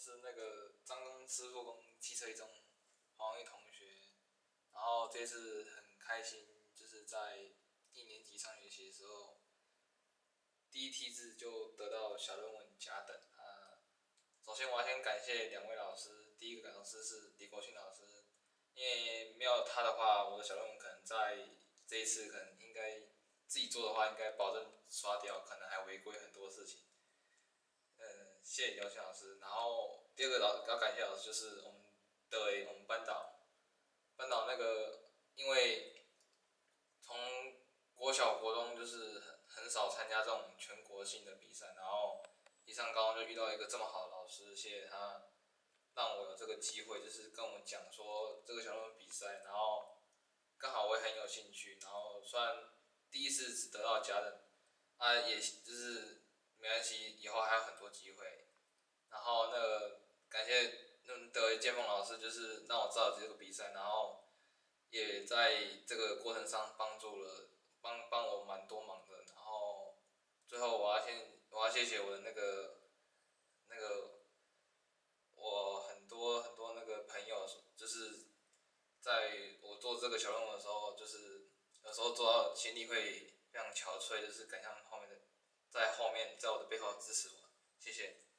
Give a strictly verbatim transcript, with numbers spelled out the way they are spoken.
是那个张公师傅宫汽车一中黄玉同学，然后这次很开心，就是在一年级上学期的时候，第一梯次就得到小论文甲等啊。首先我要先感谢两位老师，第一个老师是李国庆老师，因为没有他的话，我的小论文可能在这一次可能应该自己做的话，应该保证刷掉，可能还违规很多事情。嗯，谢谢刘庆老师。然后第二个老要感谢老师就是我们的我们班导，班导那个因为从国小国中就是很很少参加这种全国性的比赛，然后一上高中就遇到一个这么好的老师，谢谢他让我有这个机会，就是跟我们讲说这个小论文比赛，然后刚好我也很有兴趣，然后虽然第一次只得到甲等，啊也就是没关系，以后还有很多机会。然后那个感谢嗯德建峰老师，就是让我知道这个比赛，然后也在这个过程上帮助了帮帮我蛮多忙的。然后最后我要先我要谢谢我的那个那个我很多很多那个朋友，就是在我做这个小论文的时候，就是有时候做到心里会非常憔悴，就是感谢后面的在后面在我的背后支持我，谢谢。